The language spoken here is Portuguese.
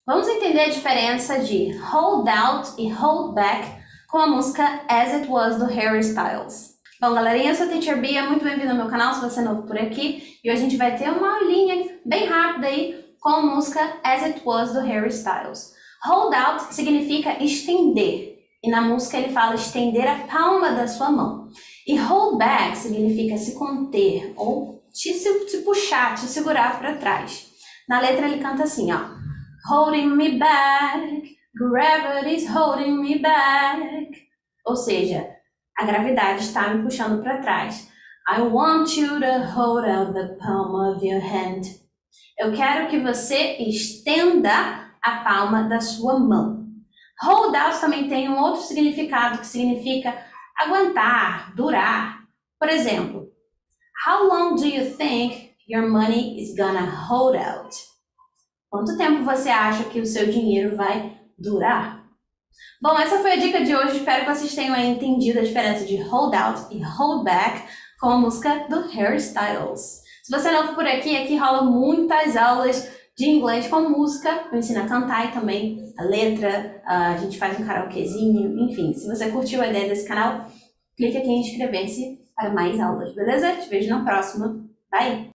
Vamos entender a diferença de hold out e hold back com a música As It Was do Harry Styles. Bom, galerinha, eu sou a Teacher Bia, muito bem-vindo ao meu canal se você é novo por aqui. E hoje a gente vai ter uma aulinha bem rápida aí com a música As It Was do Harry Styles. Hold out significa estender, e na música ele fala estender a palma da sua mão. E hold back significa se conter ou te puxar, te segurar para trás. Na letra ele canta assim, ó. Holding me back, gravity's holding me back. Ou seja, a gravidade está me puxando para trás. I want you to hold out the palm of your hand. Eu quero que você estenda a palma da sua mão. Hold out também tem um outro significado que significa aguentar, durar. Por exemplo, how long do you think your money is gonna hold out? Quanto tempo você acha que o seu dinheiro vai durar? Bom, essa foi a dica de hoje. Espero que vocês tenham entendido a diferença de hold out e hold back com a música do Harry Styles. Se você é novo por aqui, aqui rola muitas aulas de inglês com música. Eu ensino a cantar e também a letra. A gente faz um karaokezinho, enfim. Se você curtiu a ideia desse canal, clique aqui em inscrever-se para mais aulas, beleza? Te vejo na próxima. Bye!